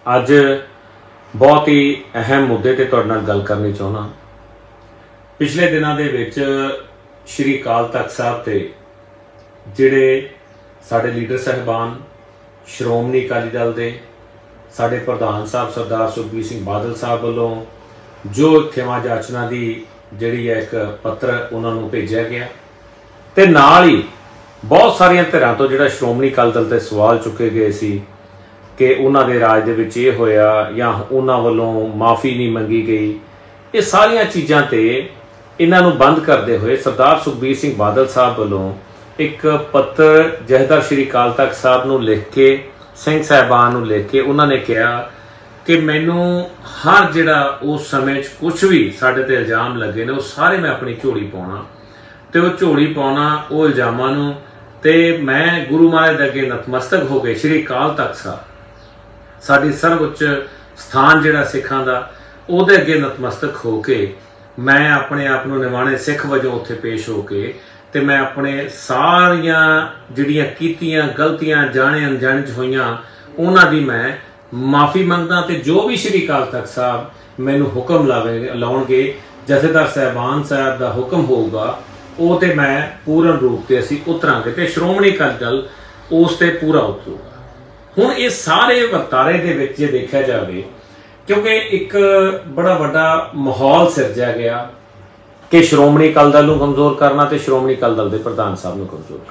ਅੱਜ बहुत ही अहम मुद्दे ते तुहाडे नाल गल करनी चाहुंदा। पिछले दिनों दे विच श्री अकाल तख्त साहब ते जिहड़े साडे लीडर साहिबान श्रोमणी अकाली दल दे साडे प्रधान साहब सरदार सुखबीर सिंह बादल साहब वालों जो खेमा जाचना की जिहड़ी है एक पत्र उन्हां नूं भेजिया गया ते नाल ही बहुत सारियां धिरां तो जिहड़ा श्रोमणी अकाली दल ते सवाल चुके गए सी कि उन्हां दे राज दे विच ये होया या उन्हां वल्लों माफ़ी नहीं मंगी गई। ये सारियां चीज़ां ते इन्हां नूं बंद करते हुए सरदार सुखबीर सिंह बादल साहब वल्लों एक पत्र जथेदार श्री अकाल तख्त साहब नूं लिख के सिंह साहिबान नूं लिख के उन्होंने कहा कि मैनूं हर जिहड़ा उस समय कुछ भी साडे ते इल्जाम लगे ने वो सारे मैं अपनी झोली पाउणा ते वो झोली पाउणा वो इल्जामां नूं ते मैं गुरु महाराज दे अगे नतमस्तक हो गए। श्री अकाल तख्त साहब साडी सर्वउच्च स्थान जिहड़ा सिखां दा उहदे अगे नतमस्तक हो के मैं अपने आप नूं निवाणे सिख वजों उत्थे पेश हो के ते मैं अपने सारियां जिहड़ियां कीतियां गलतियां जाणे अनजाणे च होईयां उन्हां दी मैं माफ़ी मंगदा ते जो भी श्री अकाल तख्त साहब मैनूं हुक्म लाउणगे जथेदार साहिबान साहब दा हुक्म होऊगा ਉਹ ਤੇ मैं पूर्ण रूप से असीं उतरांगे ते श्रोमणी अकाली दल उस ते पूरा उतरूगा। हुण ये सारे वरतारे दे विच जे देखिया जावे क्योंकि एक बड़ा वड्डा माहौल सिरजा गया कि श्रोमणी अकाली दल नूं कमज़ोर करना ते श्रोमणी अकाली दल दे प्रधान साहब नूं कमज़ोर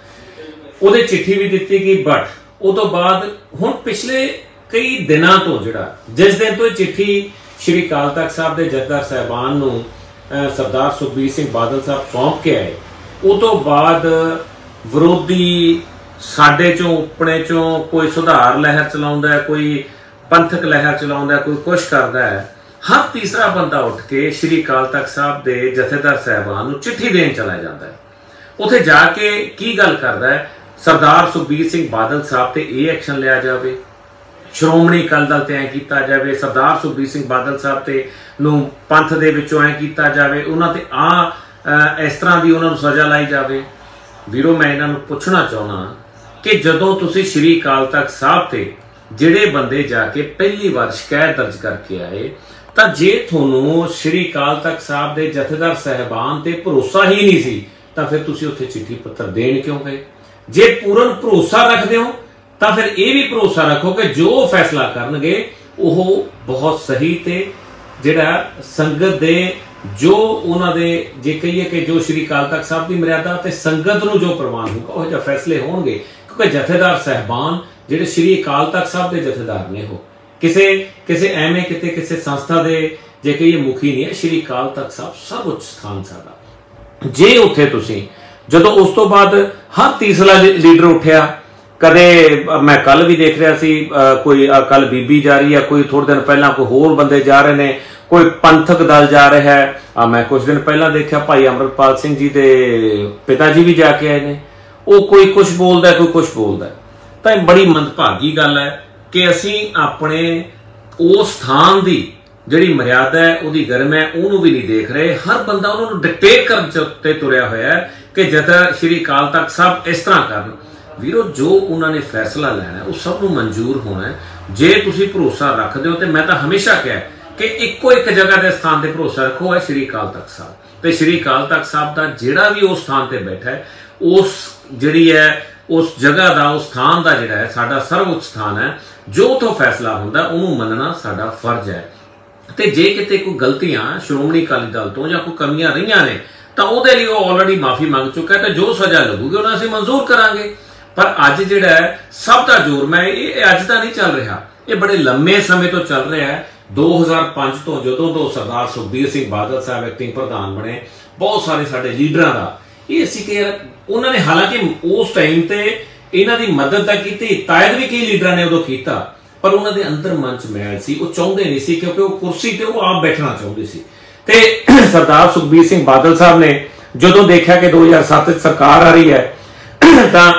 करना। उहदे चिट्ठी भी दित्ती गई बट उस तो बाद हुण पिछले कई दिनां तो जिहड़ा जिस दिन तो चिट्ठी श्री अकाल तख्त साहब दे जथेदार साहिबान नूं सरदार सुखबीर सिंह बादल साहब सौंप के आए उस तो बाद विरोधी साडे चों अपने चों कोई सुधार लहर चलाउंदा है, कोई पंथक लहर चलाउंदा है, कोई कुछ करदा है। हर तीसरा बंदा उठ के श्री अकाल तख्त साहब दे जथेदार साहिबान नूं चिट्ठी देण चला जांदा है। उत्थे जाके की गल करदा है सरदार सुखबीर सिंह बादल साहब ते ये एक्शन लिया जावे, श्रोमणी अकाली दल ते ऐ कीता जावे, सरदार सुखबीर सिंह बादल साहब ते नूं पंथ दे विचों ऐ कीता जावे, उन्हां ते इस तरह की उन्हां नूं सज़ा लाई जावे। वीरो मैं इन्हां नूं पुछना चाहुंदा कि जदों तुसीं श्री अकाल तख्त साहब ते जिहड़े बंदे जाके पहली बार शिकायत दर्ज करके आए तां जे तुहानूं श्री अकाल तख्त साहब दे जथेदार साहिबान ते भरोसा ही नहीं सी तां फिर तुसीं उत्थे चिट्ठी पत्र देण क्यों गए? जे पूर्ण भरोसा रखदे हो तां फिर ये भी भरोसा रखो कि जो फैसला करनगे वो बहुत सही ते जिहड़ा संगत दे जो उन्हां दे जे कहिए कि जो श्री अकाल तख्त साहब की मर्यादा ते संगत नूं जो प्रवान होगा वो जिहा फैसले होणगे क्योंकि जथेदार साहिबान जिहड़े श्री अकाल तख्त साहब के जथेदार ने हो किसे एवें किते किसे संस्था दे जे कहिए मुखी नहीं है। श्री अकाल तख्त साहब सर्वोच्च स्थान साडा जे उत्थे तुसीं जदों उस तो बाद हर तीसरा लीडर उठिया कदे मैं कल भी देख रहा सी कोई कल बीबी जा रही है, कोई थोड़े दिन पहला कोई होर बंदे जा रहे हैं, कोई पंथक दल जा रहा है। मैं कुछ दिन पहला देखा भाई अमृतपाल सिंह जी के पिता जी भी जाके आए ने, वो कोई कुछ बोलता है कोई कुछ बोलता है। तो बड़ी मंदभागी गल है कि असी अपने उस स्थान की जिहड़ी मर्यादा है उहदी गर्म है उहनूं भी नहीं देख रहे। हर बंदा उन्होंने डिक्टेट करन ते तुरिया होया है कि जथा श्री अकाल तख्त साहब इस तरह करन। वीरो जो उन्होंने फैसला लेना है वो सब नूं मंजूर होना है। जे तुसीं भरोसा रखदे हो तो मैं तो हमेशा कहा कि इक्को एक जगह के स्थान पर भरोसा रखो है श्री अकाल तख्त साहब। तो श्री अकाल तख्त साहब का जिहड़ा भी उस स्थान पर बैठा है उस जिहड़ी है उस जगह का उस स्थान का जिहड़ा है साडा सर्वोच्च स्थान है। जो तो फैसला हुंदा उहनूं मनना साडा फर्ज है। तो जे किते कोई गलतियां श्रोमणी अकाली दल तो या कोई कमियां रहीआं ने तो उहदे लई ओह ऑलरेडी माफ़ी मंग चुका है। तो जो सज़ा लगूगी उन्हें असीं मंजूर करांगे। पर अज जिहड़ा है सब का जोर मैं ये अज का नहीं चल रहा, ये बड़े लंबे समय तो चल रहा है। 2005 तो जदों तो सरदार सुखबीर सिंह बादल साहब एक्टिंग प्रधान बने बहुत सारे साडे लीडरां दा ये सी कि उन्होंने हालांकि उस टाइम ते इन्हां दी मदद तां कीती, तायद भी कई लीडरां ने उदों कीता, पर उन्होंने अंदर मन च मैल सी, वो चाहुंदे नहीं सी क्योंकि वो कुर्सी ते वो आप बैठना चाहुंदे सी। ते सरदार सुखबीर सिंह बादल साहब ने जदों देखा कि 2007 सरकार आ रही है तां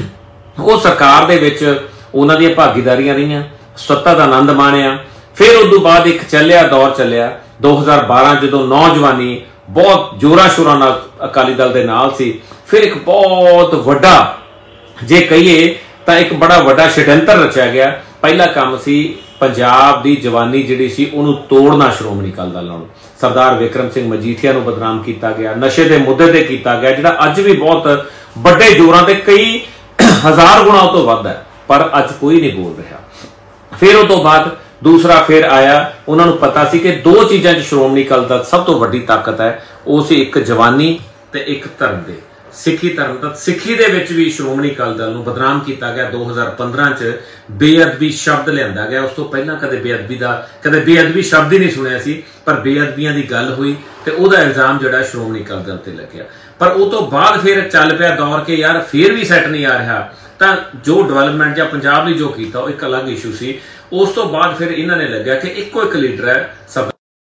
वो सरकार दे विच उन्हां दी भागीदारियां रहीआं, सत्ता दा आनंद माणिया। फिर उस तो बाद एक चलिया दौर चलिया 2012 जदों नौजवानी बहुत जोरा शोरा नाल अकाली दल दे नाल सी। फिर एक बहुत वड्डा जे कहिए तां एक बड़ा वड्डा षडयंत्र रचिया गया। पहला काम सी पंजाब दी जवानी जिहड़ी सी उहनूं तोड़ना श्रोमणी अकाली दल नालों। सरदार विक्रम सिंह मजीठिया नूं बदनाम किया गया, नशे के मुद्दे ते किया गया, जिहड़ा अज भी बहुत बड़े जोरां ते कई हज़ार गुणा तो वध है, पर अज कोई नहीं बोल रहा। फिर उस तो बाद दूसरा फिर आया, उन्होंने पता सी कि दो चीज़ों श्रोमणी अकाली दल सब तो वड्डी ताकत है, वो सी एक जवानी ते एक धर्म दे सिखी धर्म दा। सिखी दे विच भी श्रोमणी अकाली दल नूं बदनाम किया गया। 2015 च बेअदबी शब्द लिया गया, उस तो पहला कदे बेअदबी शब्द ही नहीं सुनिया सी, पर बेअदबियां दी गल हुई ते उहदा इल्जाम जिहड़ा श्रोमणी अकाली दल ते लग्या। पर उस तो बाद फिर चल पिया दौर के यार फिर भी सैट नहीं आ रहा, तो जो डिवेलपमेंट या पंजाब ने जो किया एक अलग इशू सी। उस तो बाद फिर इन्हां ने लग्या कि इक्को एक लीडर है सब।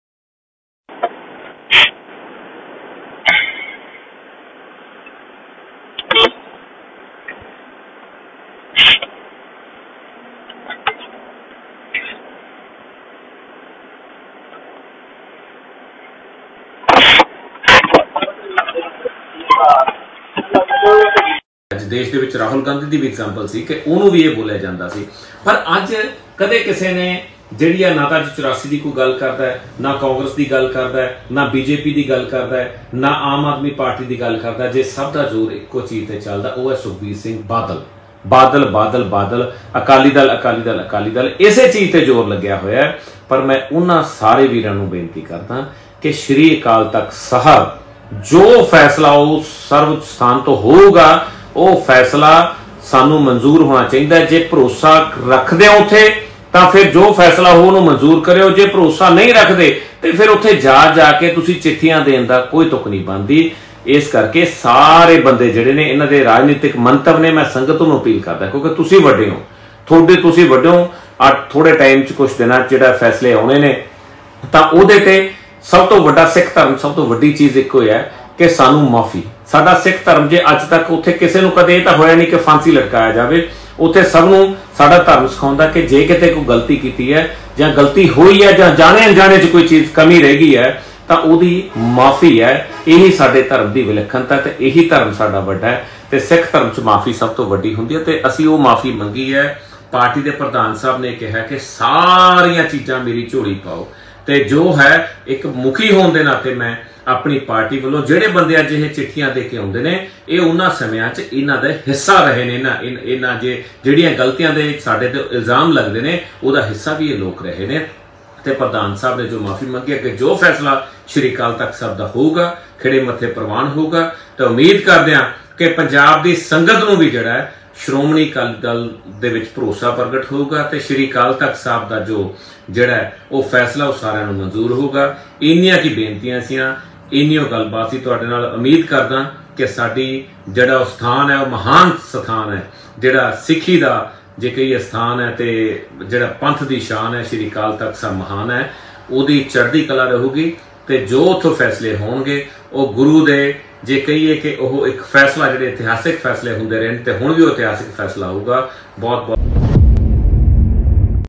देश के विच राहुल गांधी की भी एग्जाम्पल सी कि उन्होंने भी ये बोलिया जाता सी, पर अज कदे किसी ने जिहड़ी ना तो 84 की कोई गल करता है, ना कांग्रेस की गल करता है, ना बीजेपी की गल करता है, ना आम आदमी पार्टी की गल करता है। जे सब का जोर एको चीज से चलता वो है सुखबीर सिंह बादल। बादल बादल बादल अकाली दल अकाली दल अकाली दल, इसे चीज से जोर लग्या होया है। पर मैं उन्हां सारे वीरां नूं बेनती करदा कि श्री अकाल तख्त साहब जो फैसला वो सर्वोच्च स्थान तो होगा, वो फैसला सानू मंजूर होना चाहिए। जे भरोसा रखते हो उथे तो फिर जो फैसला हो उन्होंने मंजूर करो, जे भरोसा नहीं रखते तो फिर उत्थे जाके तुसी चिट्ठियां देने का कोई तुक नहीं बनती। इस करके सारे बंदे जिहड़े ने इन्हां दे राजनीतिक मंतव ने मैं संगत नूं अपील करदा, क्योंकि तुसी वड्डे हो, तुसी वड्डे हो। थोड़े टाइम च कुछ दिनां जिहड़ा फैसले आने ने तां उहदे ते सब तो वड्डा सिख धर्म सब तो वड्डी चीज एक है कि सानू माफी। साडा सिख धर्म जे अज तक उत्थे किसी नूं कदे तां होया नहीं कि फांसी लटकाया जाए, उत्थे सबनूं साडा धर्म सिखाउंदा कि जे किते कोई गलती की है जां गलती हुई है जां जाने अनजाने च कोई चीज कमी रह गई है तां उहदी माफी है। यही साडे धर्म की विलक्षणता ते यही धर्म साडा वड्डा है ते सिख धर्म च माफी सब तो वड्डी हुंदी है। ते असीं वो माफी मंगी है। पार्टी के प्रधान साहब ने कहा कि सारियां चीज़ां मेरी झोली पाओ, ते जो है एक मुखी होने के नाते मैं अपनी पार्टी वालों जिहड़े बंदे अज ये चिट्ठियां दे के आउंदे ने ये उन्हां समयां च इन्हां दा हिस्सा रहे ने। इन्हां जिहड़ियां गलतियां दे साडे ते इल्जाम लगदे ने उहदा हिस्सा भी ये लोग रहे ने। ते प्रधान साहब ने जो माफी मंगी है कि जो फैसला श्री अकाल तख्त साहब का होगा खिड़े मत्थे प्रवान होगा, तो उम्मीद करते हैं कि पंजाब की संगत नूं भी जिहड़ा है श्रोमणी अकाली दल दे विच भरोसा प्रगट होगा ते श्री अकाल तख्त साहब का जो जिहड़ा है वो फैसला वो सारिਆਂ ਨੂੰ मंजूर होगा। इन्नियां की बेनतियां सीआं, इन्नियों गलबात सी। तुहाडे नाल उम्मीद करदा कि साडी जिहड़ा स्थान है वो महान स्थान है, जिहड़ा सिੱਖੀ ਦਾ जे कई स्थान है तो जिहड़ा पंथ की शान है श्री अकाल तख्त साहब महान है, उहदी चढ़दी कला रहूगी। तो जो उत्थों फैसले होणगे वो गुरु दे जे कहिए कि वह एक फैसला जिहड़े इतिहासिक फैसले हुंदे रहे ते हुण भी वो इतिहासिक फैसला होगा। बहुत बहुत